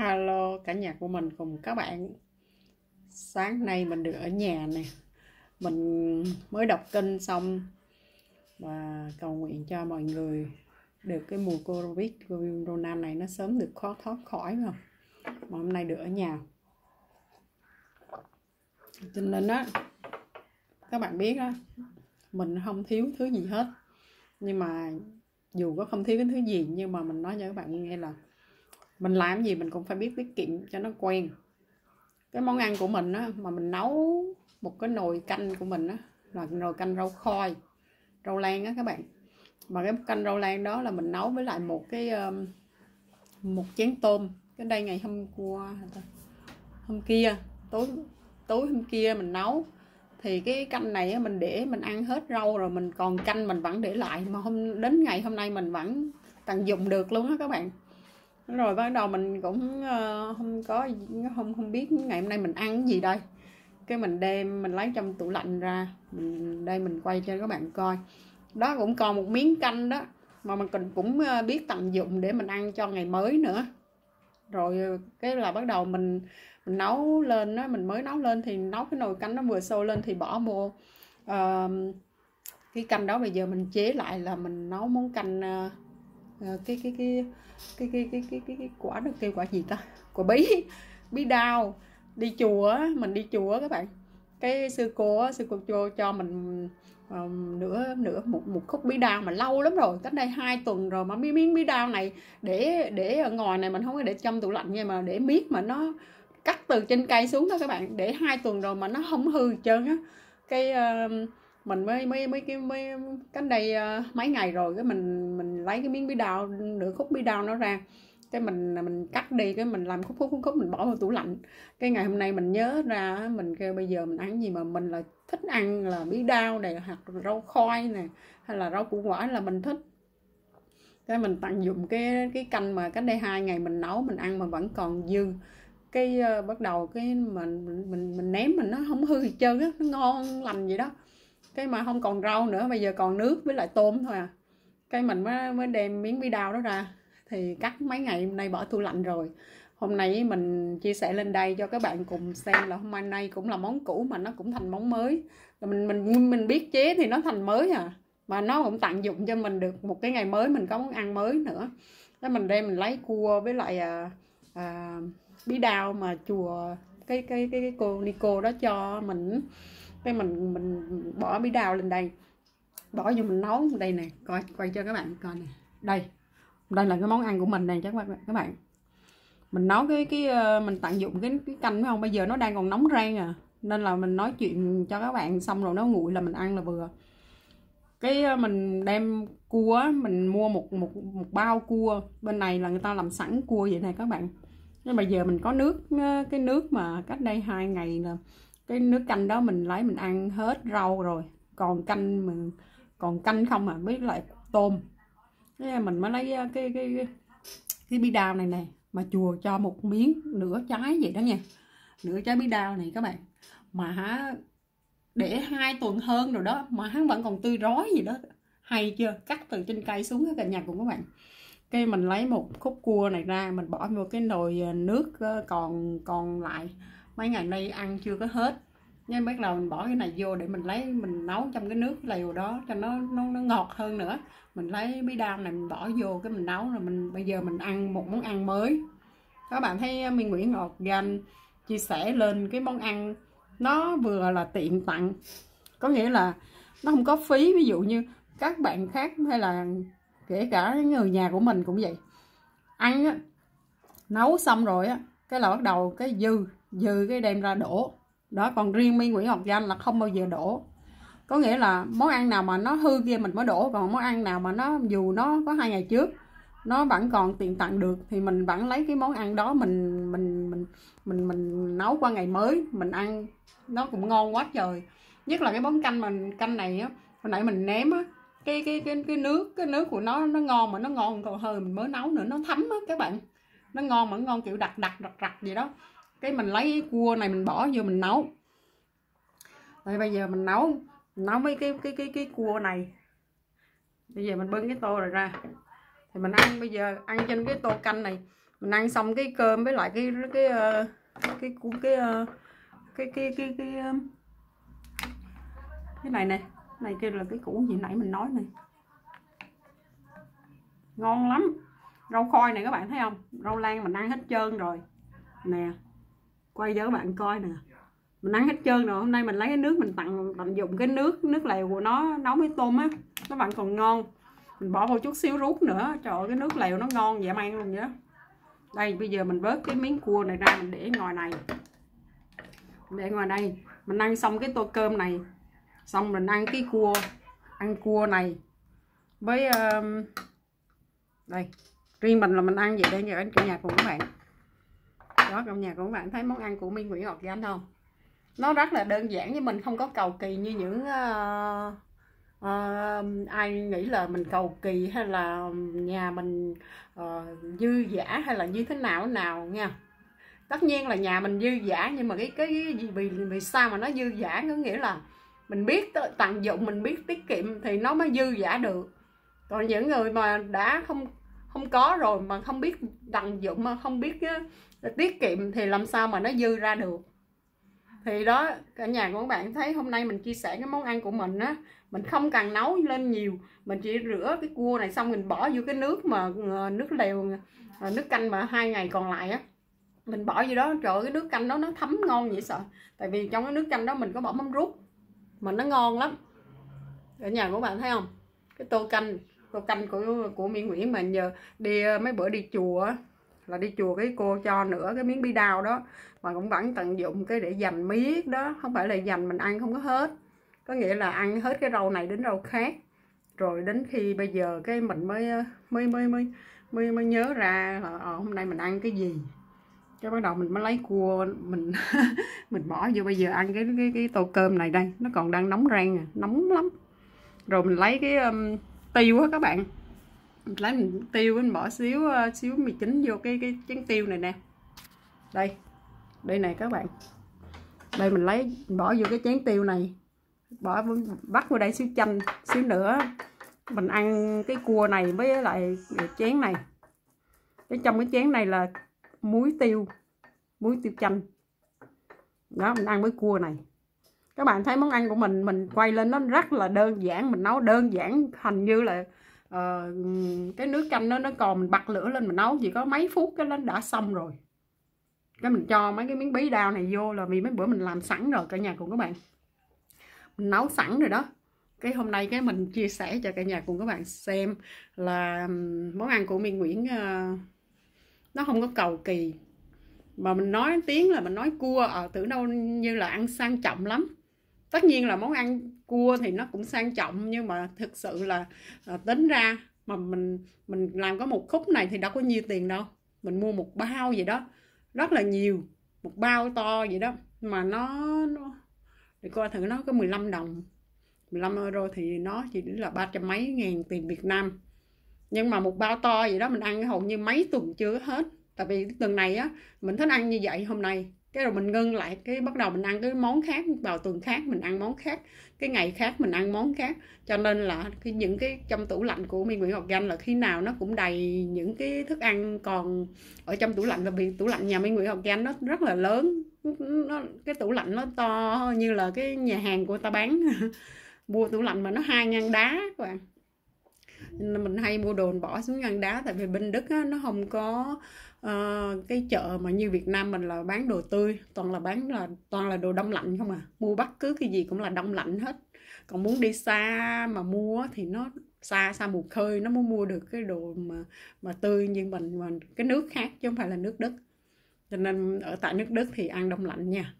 Hello cả nhà của mình cùng các bạn. Sáng nay mình được ở nhà nè. Mình mới đọc kinh xong và cầu nguyện cho mọi người được cái mùa Covid Corona này nó sớm được thoát khỏi mà. Mà hôm nay được ở nhà. Cho nên á, các bạn biết á, mình không thiếu thứ gì hết. Nhưng mà dù có không thiếu cái thứ gì, nhưng mà mình nói cho các bạn nghe là mình làm gì mình cũng phải biết tiết kiệm cho nó quen. Cái món ăn của mình á, mà mình nấu một cái nồi canh của mình á, là nồi canh rau khoi, rau lan á các bạn. Mà cái canh rau lan đó là mình nấu với lại một chén tôm. Cái đây ngày hôm kia, tối hôm kia mình nấu. Thì cái canh này á, mình để mình ăn hết rau rồi, mình còn canh mình vẫn để lại, mà đến ngày hôm nay mình vẫn tận dụng được luôn á các bạn. Rồi bắt đầu mình cũng không biết ngày hôm nay mình ăn cái gì đây. Cái mình đem mình lấy trong tủ lạnh ra, mình quay cho các bạn coi. Đó cũng còn một miếng canh đó, mà mình cũng biết tận dụng để mình ăn cho ngày mới nữa. Rồi cái là bắt đầu mình nấu lên đó, mình mới nấu lên thì nấu cái nồi canh nó vừa sôi lên thì bỏ vô cái canh đó. Bây giờ mình chế lại là mình nấu món canh cái quả đó kêu quả gì ta, quả bí đao. Đi chùa mình đi chùa các bạn, cái sư cô cho mình một khúc bí đao mà lâu lắm rồi, cách đây 2 tuần rồi, mà miếng bí đao này để ở ngoài này, mình không có để trong tủ lạnh nha, mà để miết mà nó cắt từ trên cây xuống đó các bạn, để 2 tuần rồi mà nó không hư hết trơn á. Cái mình mới cách đây mấy ngày rồi, cái mình lấy cái miếng bí đao, nửa khúc bí đao nó ra, cái mình cắt đi, cái mình làm khúc mình bỏ vào tủ lạnh. Cái ngày hôm nay mình nhớ ra, mình kêu bây giờ mình ăn gì mà mình là thích ăn là bí đao này, hoặc rau khoai nè, hay là rau củ quả là mình thích. Cái mình tận dụng cái canh mà cách đây 2 ngày mình nấu mình ăn mà vẫn còn dư. Cái bắt đầu cái mình ném mình nó không hư gì trơn á, nó ngon lành vậy đó. Cái mà không còn rau nữa, bây giờ còn nước với lại tôm thôi à. Cái mình mới đem miếng bí đao đó ra, thì cắt mấy ngày hôm nay bỏ tủ lạnh rồi. Hôm nay mình chia sẻ lên đây cho các bạn cùng xem là hôm nay cũng là món cũ mà nó cũng thành món mới. Mình biết chế thì nó thành mới à, mà nó cũng tận dụng cho mình được một cái ngày mới, mình có món ăn mới nữa. Cái mình đem mình lấy cua với lại bí đao mà chùa cái cô Nico đó cho mình. Cái mình bỏ bí đao lên đây, bỏ vô mình nấu đây nè, quay cho các bạn coi nè. Đây là cái món ăn của mình nè các bạn. Mình nấu mình tận dụng cái canh, phải không? Bây giờ nó đang còn nóng rang à, nên là mình nói chuyện cho các bạn xong rồi nó nguội là mình ăn là vừa. Cái mình đem cua, mình mua một bao cua, bên này là người ta làm sẵn cua vậy này các bạn. Nhưng bây giờ mình có nước, cái nước mà cách đây 2 ngày là cái nước canh đó mình lấy mình ăn hết rau rồi, còn canh không à, với lại tôm. Thế mình mới lấy cái bí đao này nè, mà chùa cho một miếng nửa trái vậy đó nha, nửa trái bí đao này các bạn. Mà để 2 tuần hơn rồi đó mà hắn vẫn còn tươi rói gì đó, hay chưa? Cắt từ trên cây xuống cả nhà cùng các bạn. Cái mình lấy một khúc cua này ra, mình bỏ vô cái nồi nước còn lại mấy ngày nay ăn chưa có hết, nhưng bắt đầu mình bỏ cái này vô để mình nấu trong cái nước lèo đó cho nó ngọt hơn nữa. Mình lấy bí đao này mình bỏ vô, cái mình nấu rồi bây giờ mình ăn một món ăn mới. Các bạn thấy Minh Nguyễn Ngọt Gan chia sẻ lên cái món ăn nó vừa là tiện tặng, có nghĩa là nó không có phí. Ví dụ như các bạn khác hay là kể cả người nhà của mình cũng vậy, ăn á, nấu xong rồi á, cái là bắt đầu cái dư cái đem ra đổ đó. Còn riêng Minh Nguyễn Ngọc Danh là không bao giờ đổ, có nghĩa là món ăn nào mà nó hư kia mình mới đổ, còn món ăn nào mà nó dù nó có 2 ngày trước nó vẫn còn tiện tặng được thì mình vẫn lấy cái món ăn đó mình nấu qua ngày mới mình ăn, nó cũng ngon quá trời. Nhất là cái món canh này á, hồi nãy mình ném á, cái nước của nó ngon, mà nó ngon còn hơn mình mới nấu nữa, nó thấm á các bạn, nó ngon mà ngon kiểu đặc vậy đó. Cái mình lấy cua này mình bỏ vô mình nấu. Rồi bây giờ mình nấu với cái cua này. Bây giờ mình bưng cái tô rồi ra thì mình ăn, bây giờ ăn trên cái tô canh này mình ăn xong cái cơm với lại cái này nè, này kia là cái củ gì nãy mình nói này, ngon lắm. Rau khoi này các bạn thấy không, rau lan mình ăn hết trơn rồi nè, quay cho các bạn coi nè, mình ăn hết trơn rồi. Hôm nay mình lấy cái nước mình tận dụng cái nước lèo của nó nấu với tôm á, nó vẫn còn ngon. Mình bỏ vô chút xíu ruốc nữa, trời ơi cái nước lèo nó ngon dã man luôn vậy đó. Đây bây giờ mình vớt cái miếng cua này ra, mình để ngoài này, để ngoài đây. Mình ăn xong cái tô cơm này xong mình ăn cái cua, ăn cua này với đây, riêng mình là mình ăn vậy đây ở cả nhà cùng các bạn đó. Trong nhà của các bạn thấy món ăn của Minh Nguyễn Organic không, nó rất là đơn giản, với mình không có cầu kỳ như những ai nghĩ là mình cầu kỳ hay là nhà mình dư dả hay là như thế nào nha. Tất nhiên là nhà mình dư dả, nhưng mà cái vì sao mà nó dư dả, có nghĩa là mình biết tận dụng, mình biết tiết kiệm thì nó mới dư dả được. Còn những người mà đã không có rồi mà không biết tận dụng, mà không biết tiết kiệm thì làm sao mà nó dư ra được. Thì đó, cả nhà của các bạn thấy hôm nay mình chia sẻ cái món ăn của mình á, mình không cần nấu lên nhiều, mình chỉ rửa cái cua này xong mình bỏ vô cái nước mà nước lèo, nước canh mà 2 ngày còn lại á, mình bỏ vô đó. Trời ơi, cái nước canh đó nó thấm ngon vậy sợ, tại vì trong cái nước canh đó mình có bỏ mắm ruốc mà nó ngon lắm. Ở nhà của bạn thấy không, cái tô canh của Mỹ Nguyễn. Mà giờ đi mấy bữa đi chùa là đi chùa cái cô cho nữa cái miếng bí đao đó, mà cũng vẫn tận dụng cái để dành miết đó, không phải là dành mình ăn không có hết, có nghĩa là ăn hết cái rau này đến rau khác. Rồi đến khi bây giờ cái mình mới nhớ ra là hôm nay mình ăn cái gì, cái bắt đầu mình mới lấy cua mình mình bỏ vô. Bây giờ ăn cái tô cơm này đây, nó còn đang nóng rang à, nóng lắm. Rồi mình lấy cái tiêu á các bạn, mình lấy mình tiêu, mình bỏ xíu mì chính vô cái chén tiêu này nè, đây này các bạn, đây mình bỏ vô cái chén tiêu này, bắt vô đây xíu chanh, xíu nữa mình ăn cái cua này với lại chén này. Trong cái chén này là muối tiêu chanh đó, mình ăn với cua này. Các bạn thấy món ăn của mình quay lên nó rất là đơn giản, mình nấu đơn giản, hình như là cái nước canh nó còn, mình bật lửa lên mình nấu chỉ có mấy phút cái nó đã xong rồi. Cái mình cho mấy cái miếng bí đao này vô là vì mấy bữa mình làm sẵn rồi cả nhà cùng các bạn, mình nấu sẵn rồi đó. Cái hôm nay cái mình chia sẻ cho cả nhà cùng các bạn xem là món ăn của Minh Nguyễn nó không có cầu kỳ, mà mình nói tiếng là mình nói cua tưởng đâu như là ăn sang trọng lắm. Tất nhiên là món ăn cua thì nó cũng sang trọng, nhưng mà thực sự là tính ra mà mình làm có một khúc này thì đâu có nhiêu tiền đâu. Mình mua một bao vậy đó, rất là nhiều, một bao to vậy đó, mà nó để coi thử nó có 15 đồng, 15 euro thì nó chỉ là 300 mấy ngàn tiền Việt Nam. Nhưng mà một bao to vậy đó mình ăn hầu như mấy tuần chưa hết. Tại vì tuần này á mình thích ăn như vậy, hôm nay cái rồi mình ngưng lại, cái bắt đầu mình ăn cái món khác, vào tuần khác mình ăn món khác, cái ngày khác mình ăn món khác. Cho nên là những cái trong tủ lạnh của Minh Nguyễn Organic là khi nào nó cũng đầy những cái thức ăn còn ở trong tủ lạnh. Là vì tủ lạnh nhà Minh Nguyễn Organic nó rất là lớn, cái tủ lạnh nó to như là cái nhà hàng của ta bán mua tủ lạnh mà nó 2 ngăn đá các bạn. Nên mình hay mua đồ bỏ xuống ngăn đá, tại vì bên Đức á, nó không có cái chợ mà như Việt Nam mình là bán đồ tươi, toàn là đồ đông lạnh không à. Mua bất cứ cái gì cũng là đông lạnh hết. Còn muốn đi xa mà mua thì nó xa một khơi nó mới mua được cái đồ mà tươi như mình, mà cái nước khác chứ không phải là nước Đức. Cho nên ở tại nước Đức thì ăn đông lạnh nha.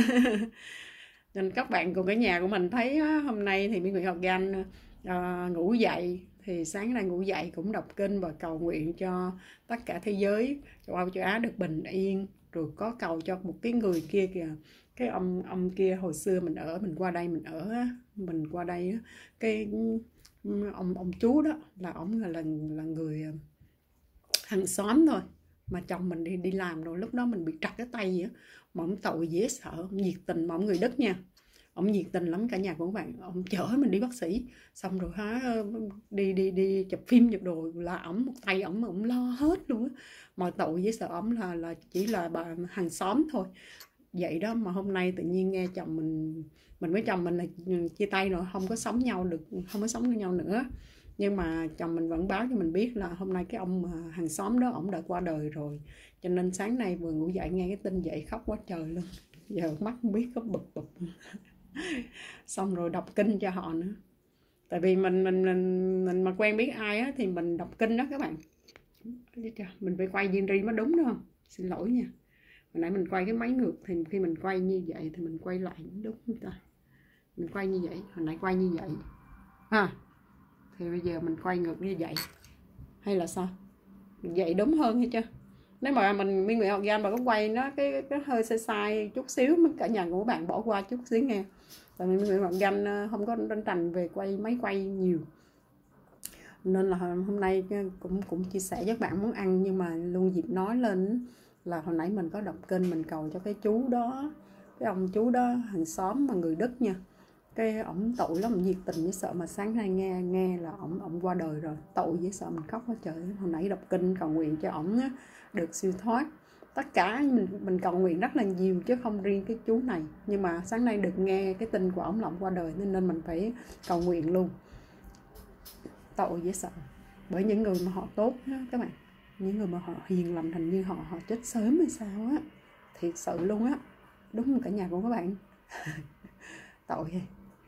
Nên các bạn cùng cái nhà của mình thấy hôm nay thì Minh Nguyễn Organic ngủ dậy thì sáng nay ngủ dậy cũng đọc kinh và cầu nguyện cho tất cả thế giới châu Âu châu Á được bình yên. Rồi có cầu cho một cái người kia kìa, cái ông kia hồi xưa mình qua đây cái ông chú đó là ông là người hàng xóm thôi, mà chồng mình đi làm rồi lúc đó mình bị trật cái tay vậy, mà ông tội dễ sợ, ông nhiệt tình mà ông người Đức nha. ổng nhiệt tình lắm cả nhà của các bạn. Ổng chở mình đi bác sĩ, xong rồi đi chụp phim chụp đồ là ổng một tay ổng lo hết luôn á. Mà tội với sợ ổng là chỉ là bà hàng xóm thôi vậy đó. Mà hôm nay tự nhiên nghe chồng mình với chồng mình là chia tay rồi, không có sống nhau được, không có sống với nhau nữa. Nhưng mà chồng mình vẫn báo cho mình biết là hôm nay cái ông hàng xóm đó ổng đã qua đời rồi. Cho nên sáng nay vừa ngủ dậy nghe cái tin dậy khóc quá trời luôn. Giờ mắt không biết có bực bực. Xong rồi đọc kinh cho họ nữa. Tại vì mình mà quen biết ai á thì mình đọc kinh đó các bạn. Mình phải quay viên ri mới đúng đó không? Xin lỗi nha. Hồi nãy mình quay cái máy ngược thì khi mình quay như vậy thì mình quay lại đúng không ta? Mình quay như vậy, hồi nãy quay như vậy. Thì bây giờ mình quay ngược như vậy. Hay là sao? Vậy đúng hơn hay chưa? Nếu mà mình Miên Nguyễn Organ mà có quay nó cái hơi sai chút xíu, cả nhà của bạn bỏ qua chút xíu nghe. Tại vì Miên Nguyễn Organ không có rành về máy quay nhiều. Nên là hôm nay cũng chia sẻ với các bạn món ăn, nhưng mà luôn dịp nói lên là hồi nãy mình có đọc kênh mình cầu cho cái chú đó, cái ông chú đó hàng xóm mà người Đức nha. Cái ổng tội lắm, nhiệt tình với sợ, mà sáng nay nghe là ổng qua đời rồi, tội với sợ mình khóc quá trời. Hồi nãy đọc kinh cầu nguyện cho ổng được siêu thoát. Tất cả mình cầu nguyện rất là nhiều chứ không riêng cái chú này, nhưng mà sáng nay được nghe cái tin của ổng là ổng qua đời nên mình phải cầu nguyện luôn. Tội dễ sợ, bởi những người mà họ tốt á các bạn, những người mà họ hiền lành, hình như họ chết sớm hay sao á, thiệt sự luôn á, đúng không cả nhà của các bạn? Tội ghê,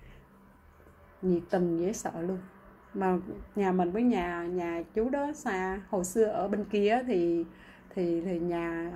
nhiệt tình dễ sợ luôn. Mà nhà mình với nhà chú đó xa, hồi xưa ở bên kia thì nhà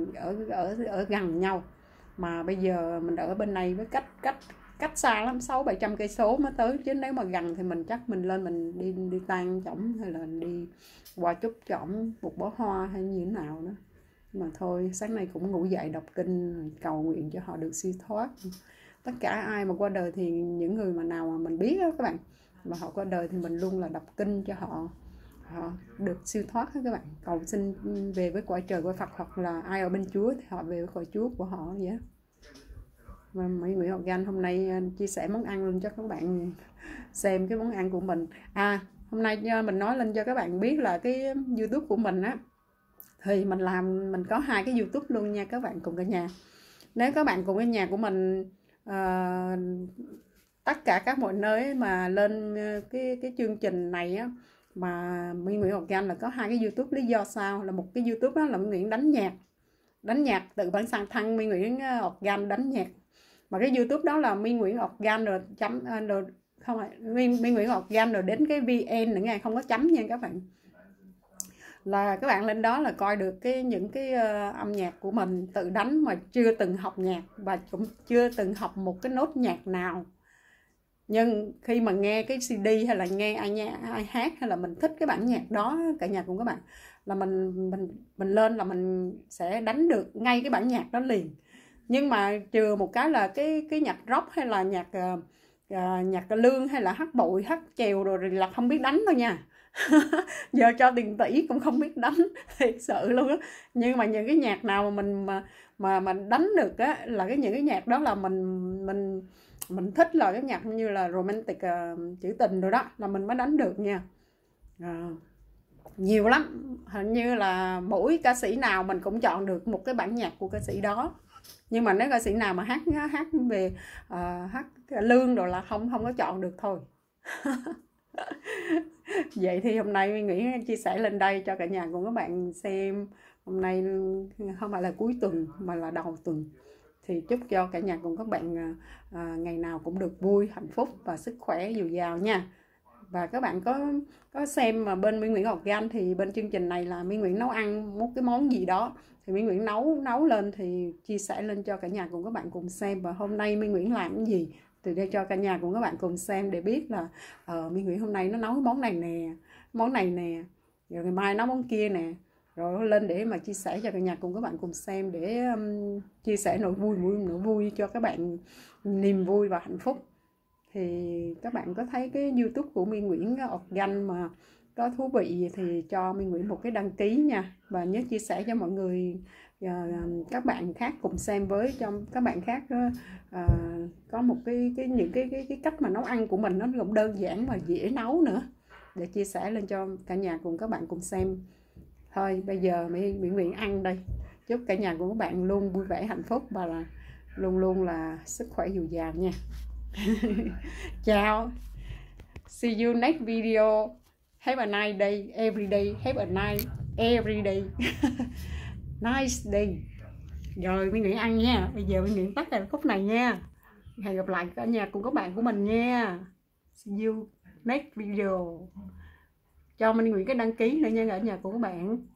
ở gần nhau, mà bây giờ mình ở bên này với cách xa lắm, 600-700 cây số mới tới, chứ nếu mà gần thì mình chắc mình lên mình đi tang chổng, hay là đi qua chúc chổng một bó hoa hay như thế nào đó. Mà thôi, sáng nay cũng ngủ dậy đọc kinh cầu nguyện cho họ được siêu thoát. Tất cả ai mà qua đời thì những người mà nào mà mình biết đó các bạn, mà họ qua đời thì mình luôn là đọc kinh cho họ được siêu thoát đó các bạn, cầu xin về với cõi trời cõi Phật, hoặc là ai ở bên Chúa thì họ về với cõi Chúa của họ vậy đó. Và Miên Nguyễn Organ hôm nay chia sẻ món ăn luôn cho các bạn xem cái món ăn của mình. Hôm nay mình nói lên cho các bạn biết là cái YouTube của mình á, thì mình có 2 cái YouTube luôn nha các bạn cùng cả nhà. Nếu các bạn cùng cái nhà của mình tất cả các mọi nơi mà lên cái chương trình này á, mà Miên Nguyễn Organ là có 2 cái YouTube. Lý do sao? Là một cái YouTube đó là Miên Nguyễn đánh nhạc tự bản thân Miên Nguyễn Organ đánh nhạc, mà cái YouTube đó là Miên Nguyễn Organ rồi không phải Miên Nguyễn Organ rồi đến cái VN nữa nghe, không có chấm nha các bạn. Là các bạn lên đó là coi được những cái âm nhạc của mình tự đánh, mà chưa từng học nhạc và cũng chưa từng học một cái nốt nhạc nào. Nhưng khi mà nghe cái CD hay là nghe ai hát, hay là mình thích cái bản nhạc đó cả nhà cùng các bạn, là mình lên là mình sẽ đánh được ngay cái bản nhạc đó liền. Nhưng mà trừ một cái là cái nhạc rock hay là nhạc lương hay là hát bội hát chèo rồi là không biết đánh đâu nha. Giờ cho tiền tỷ cũng không biết đánh, thiệt sự luôn á. Nhưng mà những cái nhạc nào mà mình đánh được á, là những cái nhạc đó là mình thích, là cái nhạc như là romantic, trữ tình rồi đó là mình mới đánh được nha. Nhiều lắm, hình như là mỗi ca sĩ nào mình cũng chọn được một cái bản nhạc của ca sĩ đó. Nhưng mà nếu ca sĩ nào mà hát về hát lương rồi là không có chọn được thôi. Vậy thì hôm nay Miên Nguyễn chia sẻ lên đây cho cả nhà cùng các bạn xem. Hôm nay không phải là cuối tuần mà là đầu tuần, thì chúc cho cả nhà cùng các bạn ngày nào cũng được vui, hạnh phúc và sức khỏe dồi dào nha. Và các bạn có xem mà bên Miên Nguyễn Organ thì bên chương trình này là Miên Nguyễn nấu ăn một cái món gì đó thì Miên Nguyễn nấu lên thì chia sẻ lên cho cả nhà cùng các bạn cùng xem. Và hôm nay Miên Nguyễn làm cái gì từ đây cho cả nhà cùng các bạn cùng xem, để biết là Miên Nguyễn hôm nay nó nấu món này nè, rồi ngày mai nấu món kia nè, rồi lên để mà chia sẻ cho cả nhà cùng các bạn cùng xem, để chia sẻ nỗi vui cho các bạn, niềm vui và hạnh phúc. Thì các bạn có thấy cái YouTube của Miên Nguyễn Organ mà có thú vị thì cho Miên Nguyễn một cái đăng ký nha, và nhớ chia sẻ cho mọi người các bạn khác cùng xem với, cho các bạn khác có một những cái cách mà nấu ăn của mình nó cũng đơn giản và dễ nấu nữa, để chia sẻ lên cho cả nhà cùng các bạn cùng xem. Thôi bây giờ Nguyễn ăn đây. Chúc cả nhà của các bạn luôn vui vẻ hạnh phúc và là luôn luôn là sức khỏe dồi dào nha. Chào, see you next video. Have a nice day every day. Have a nice every day. Nice day. Rồi Mỹ Nguyễn ăn nha. Bây giờ Mỹ Nguyễn tắt cái khúc này nha. Hẹn gặp lại cả nhà cùng các bạn của mình nha. See you next video. Cho Mỹ Nguyễn cái đăng ký nữa nha cả nhà của các bạn.